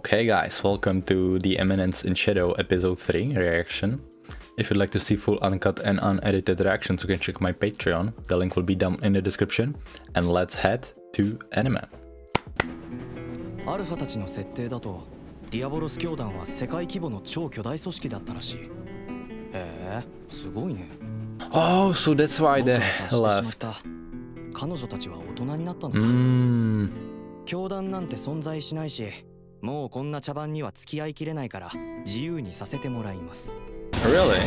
Okay guys, welcome to The Eminence in Shadow episode 3 reaction. If you'd like to see full uncut and unedited reactions, you can check my Patreon. The link will be down in the description. And let's head to anime. アルファたちの設定だと、ディアボロス教団は世界規模の超巨大組織だったらしい。へえ、すごいね。 Oh, so that's why they left. 彼女たちは大人になったのか。教団なんて存在しないし、もうこんな茶番には付き合いきれないから自由にさせてもらいます。 Really?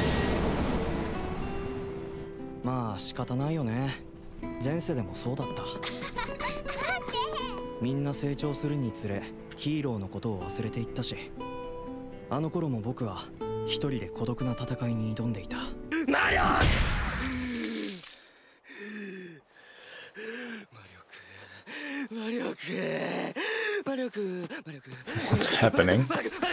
まあ仕方ないよね。前世でもそうだった。みんな成長するにつれヒーローのことを忘れていったし、あの頃も僕は一人で孤独な戦いに挑んでいた。マリオ What's happening?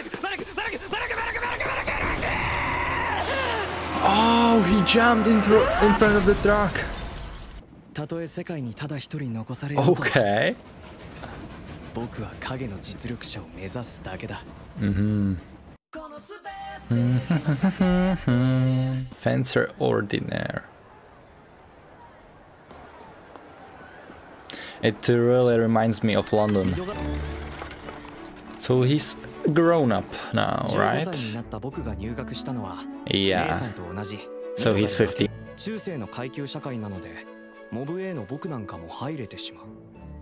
Oh, he jumped in front of the truck. たとえ世界にただ一人残される。 Okay. 僕は影の実力者を目指すだけだ。 Fencer Ordinaire. It really reminds me of London. So he's grown up now, right? Yeah. So he's 50. 中世の階級社会なので、モブ A の僕なんかも入れてしまう。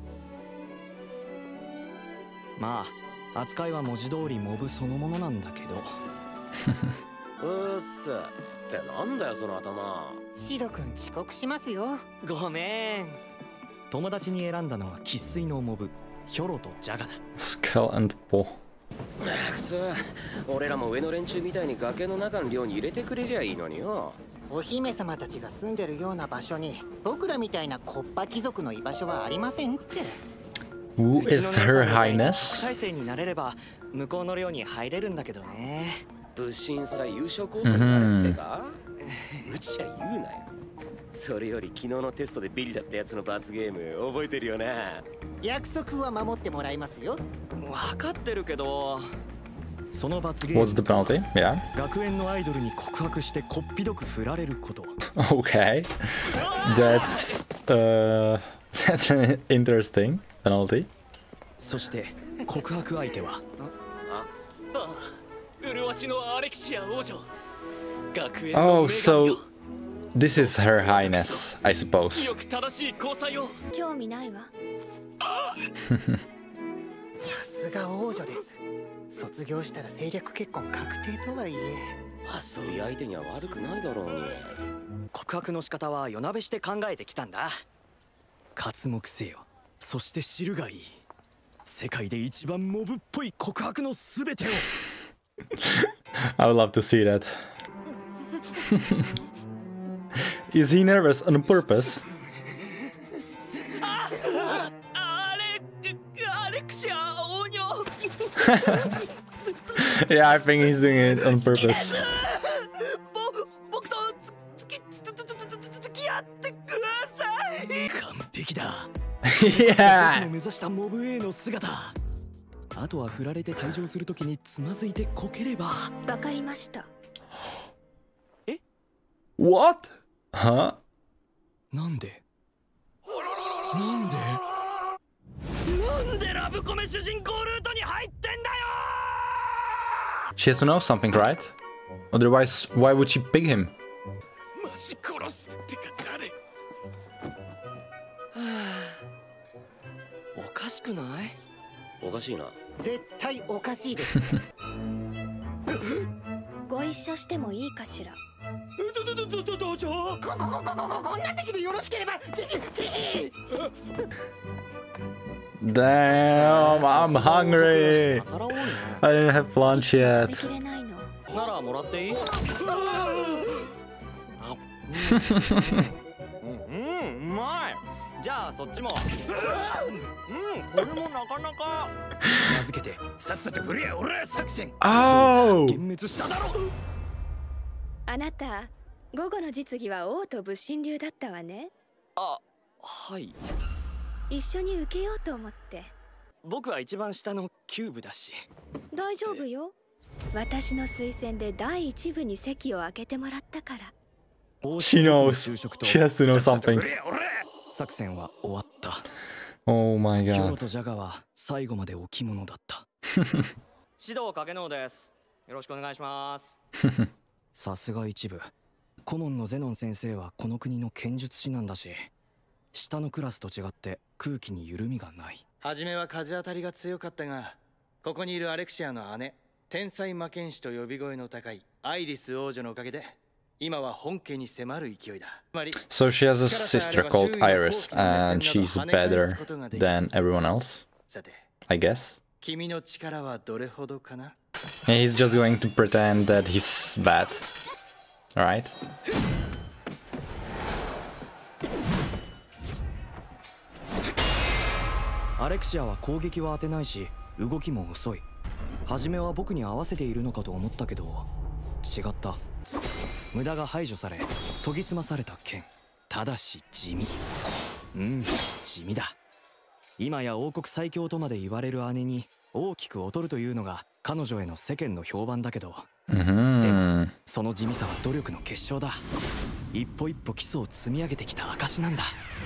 まあ、扱いは文字通りモブそのものなんだけど。 うっすってなんだよその頭。 シド君遅刻しますよ。 ごめん。友達に選んだのは生粋のモブ、ヒョロとジャガだ。 Skull and Paw. くそ、俺らも上の連中みたいに崖の中の寮に入れてくれりゃいいのによ。 お姫様たちが住んでるような場所に僕らみたいなコッパ貴族の居場所はありませんって。 Who is Her Highness? 大生になれれば向こうの寮に入れるんだけどね。 物審査優勝候補になるってか？無茶言うなよ。それより昨日のテストでビリだったやつの罰ゲーム覚えてるよな。 約束は守ってもらいますよ。 分かってるけど、その罰ゲーム What's the penalty? Yeah. 学園のアイドルに告白してこっぴどく振られること。 Okay. That's an interesting penalty. そして告白相手は麗しのアレキシア王女。学園の Oh, so this is Her Highness, I suppose. よく正しい交際を。 興味ないわ。 さすが王女です。卒業したら政略結婚確定とはいえ、 遊び相手には悪くないだろうに。 告白の仕方は夜なべして考えてきたんだ。刮目せよ。そして知るがいい。世界で一番モブっぽい告白のすべてを。 I would love to see that. Is he nervous on purpose? Yeah, I think he's doing it on purpose. Yeah. 目指したモブ A の姿。あとは振られて退場するときにつまずいてこければ。 わかりました。 え？ What? Huh? なんでラブコメ主人公ルートに入ってんだよ。 She has to know something, right? Otherwise, why would she pick him? マジ殺すってか誰？おかしくない？ おかしいな。 絶対おかしいです。 ご一緒してもいいかしら。 道場？ こんな席でよろしければ。 Damn, I'm hungry. I didn't have lunch yet. ならもらっていい？うまい。じゃあそっちも。これもなかなか。名付けてさっさと振りや俺作戦。 Oh! 幻滅しただろ。 あなた、午後の実技は王と武神流だったわね。 あ、はい。 一緒に受けようと思って。 僕は一番下の9部だし。 大丈夫よ。私の推薦で第1部に席を空けてもらったから。 She knows. She has to know something. 作戦は終わった。 Oh my ヒョロ god. とジャガは最後まで置物だった。指導かけのうです。よろしくお願いします。さすが一部。顧問のゼノン先生はこの国の剣術師なんだし、下のクラスと違って空気に緩みがない。 初めは風当たりが強かったが、ここにいるアレクシアの姉、天才魔剣士と呼び声の高いアイリス王女のおかげで、今は本家に迫る勢いだ。 So she has a sister called Iris, and she's better than everyone else, さて、 I guess. 君の力はどれほどかな? Yeah, he's just going to pretend that he's bad. Alright. アレクシアは攻撃は当てないし、動きも遅い。初めは僕に合わせているのかと思ったけど、違った。無駄が排除され、研ぎ澄まされた剣。ただし地味。地味だ。今や王国最強とまで言われる姉に大きく劣るというのが彼女への世間の評判だけど、でもその地味さは努力の結晶だ。一歩一歩基礎を積み上げてきた証なんだ。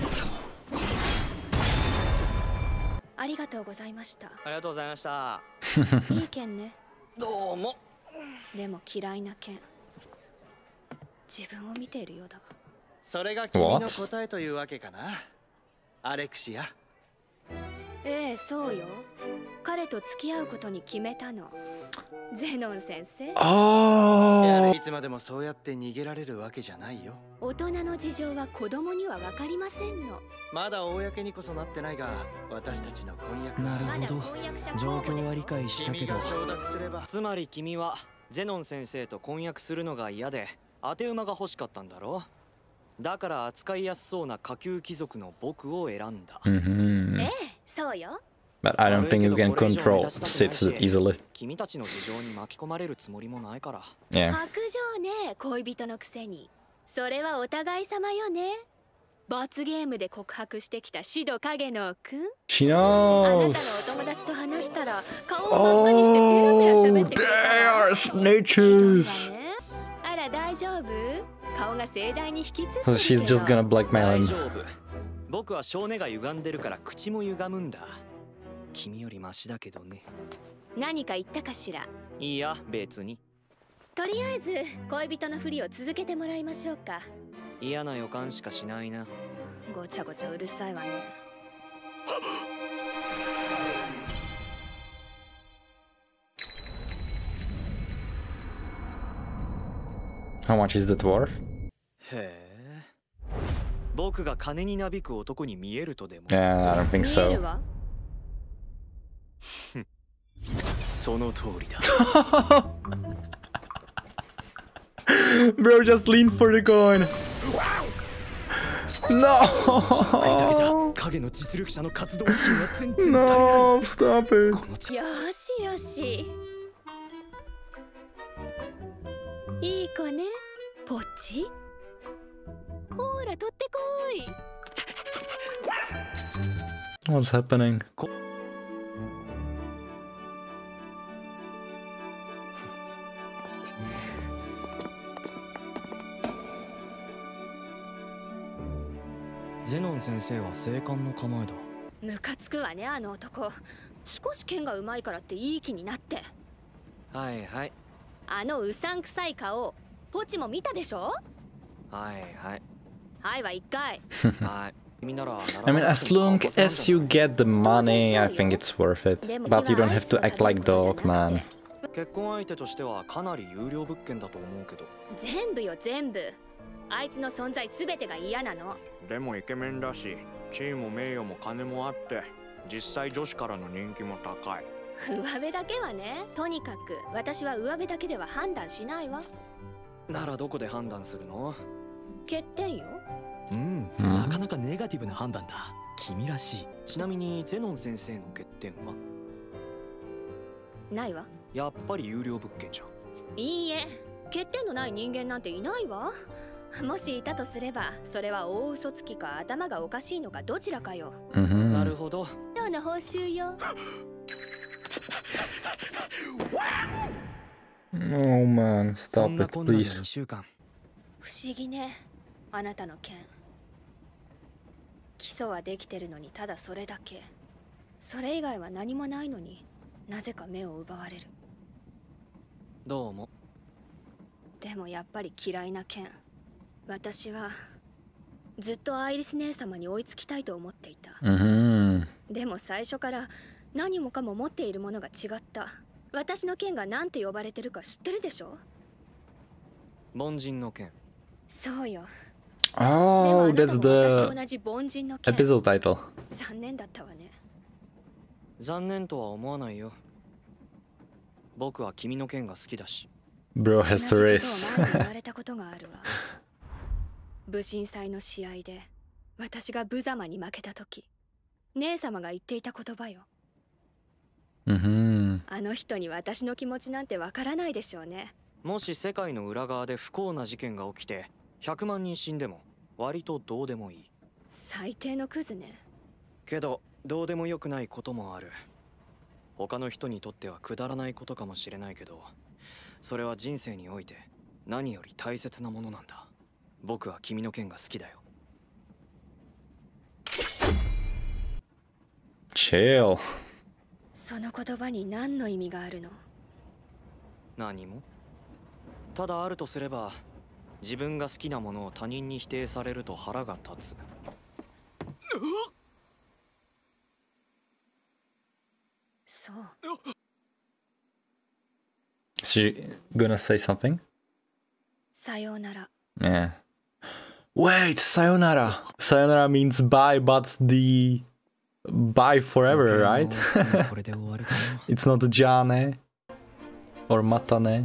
ありがとうございました。 ありがとうございました。 いい剣ね。 どうも。 でも嫌いな剣。自分を見ているようだわ。 それが君の答えというわけかな、アレクシア。 ええ、そうよ。彼と付き合うことに決めたの。ゼノン先生。 Oh. いつまでもそうやって逃げられるわけじゃないよ。 大人の事情は子供には分かりませんの。 まだ公にこそなってないが、私たちの婚約。 なるほど。状況は理解したけど、つまり君はゼノン先生と婚約するのが嫌で当て馬が欲しかったんだろ。だから扱いやすそうな下級貴族の僕を選んだ。 ええ、そうよ。 But I don't think you can control Sitsu easily. 君たちの事情に巻き込まれるつもりもないから。 Yeah. 白状ね、恋人のくせに。それはお互い様よね。罰ゲームで告白してきたシド影野くん。 She あなたのお knows. 友達と話したら顔を真っ赤にしてペラペラ喋ってくれたわ。 They are snitches. あら大丈夫？顔が盛大に引きつってる So she's just gonna blackmail 大 him. 丈夫。僕は性根が歪んでるから口も歪むんだ。君よりマシだけどね。 何か言ったかしら？ いいや、別に。 とりあえず恋人のふりを続けてもらいましょうか。 嫌な予感しかしないな。 ごちゃごちゃうるさいわね。 How much is the dwarf? へえ。僕が金になびく男に見えるとでも。 Yeah, I don't think 見える so. わ。 その通りだ。 Bro, just lean for the coin. だけじゃ No. 影の実力者の活動資金は全然足りない。 No, stop it. このちよしよし。いい子ね。ポッチ。ほら取ってこい。 What's happening? ゼノン先生は正官の構えだ。 ムカつくわね、あの男。少し剣がうまいからっていい気になって。 はいはい。 あのうさんくさい顔、ポチも見たでしょ？ はいはい。 はいは一回。 はい。君なら I mean, as long as you get the money, I think it's worth it. But you don't have to act like dog, man. 結婚相手としてはかなり有料物件だと思うけど。 全部よ全部。あいつの存在すべてが嫌なの。 でもイケメンだし、地位も名誉も金もあって、実際女子からの人気も高い。 上辺だけはね。とにかく私は上辺だけでは判断しないわ。 ならどこで判断するの？ 欠点よ。 なかなかネガティブな判断だ。君らしい。ちなみにゼノン先生の欠点は？ ないわ。 やっぱり有料物件じゃん。 いいえ、欠点のない人間なんていないわ。もしいたとすれば、それは大嘘つきか頭がおかしいのかどちらかよ。 なるほど。 どうの報酬よ。 Oh man, そん stop な it, こんなの please. 2週間。 不思議ね、あなたの件。基礎はできてるのにただそれだけ。それ以外は何もないのになぜか目を奪われる。 どうも。 でもやっぱり嫌いな件。私はずっとアイリス姉様に追いつきたいと思っていた。でも最初から何もかも持っているものが違った。私の剣が何て呼ばれてるか知ってるでしょ？ 凡人の剣。 そうよ。 Oh, that's 私 the と同じ凡人の剣。 episode title. 残念だったわね。 残念とは思わないよ。僕は君の剣が好きだし。 Bro 同 has じ to ことを race. 前に言われたことがあるわ。武神祭の試合で私が無様に負けた時、姉様が言っていた言葉よ。あの人に私の気持ちなんてわからないでしょうね。 もし世界の裏側で不幸な事件が起きて100万人死んでも割とどうでもいい。 最低のクズね。 けどどうでもよくないこともある。他の人にとってはくだらないことかもしれないけど、それは人生において何より大切なものなんだ。僕は君の剣が好きだよ。 Chill. その言葉に何の意味があるの？ 何も。ただあるとすれば、自分が好きなものを他人に否定されると腹が立つ。 そう。 She gonna say something? さようなら。 Yeah. Wait, sayonara. Sayonara means bye, but the bye forever, right? これで終わるかな。 It's not jane or matane.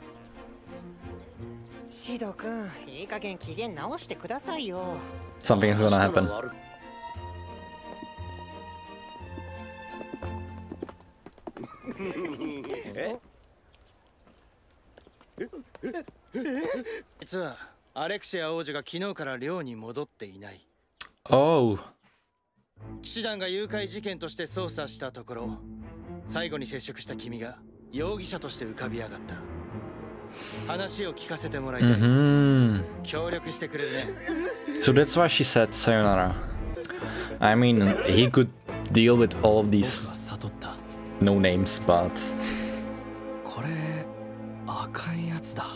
シド君、いい加減機嫌直してくださいよ。 Something is gonna happen. 実はアレクシア王女が昨日から寮に戻っていない。 Oh. 騎士団が誘拐事件として捜査したところ、最後に接触した君が容疑者として浮かび上がった。話を聞かせてもらいたい。協力してくれるね。 So that's why she said sayonara. I mean, he could deal with all of these 悟った。 no names, but これ赤いやつだ。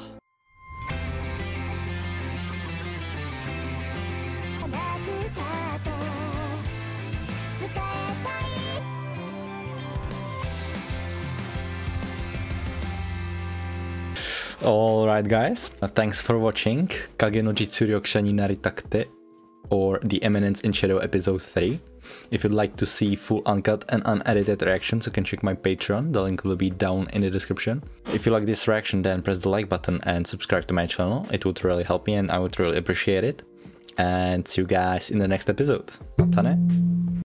Alright guys, thanks for watching Kage no Jitsuryokusha ni Naritakute or The Eminence in Shadow episode 3. If you'd like to see full uncut and unedited reactions, you can check my Patreon, the link will be down in the description. If you like this reaction, then press the like button and subscribe to my channel, it would really help me and I would really appreciate it. And see you guys in the next episode. Matane!